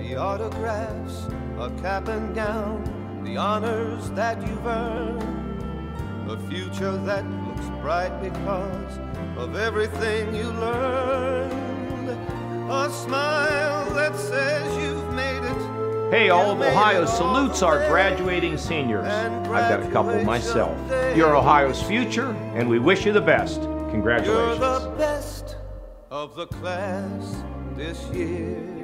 the autographs, a cap and gown, the honors that you've earned, a future that looks bright because of everything you learned, a smile that says you've made it. Hey, all of Ohio salutes our graduating seniors. I've got a couple myself. You're Ohio's future, and we wish you the best. Congratulations. You're the best of the class this year.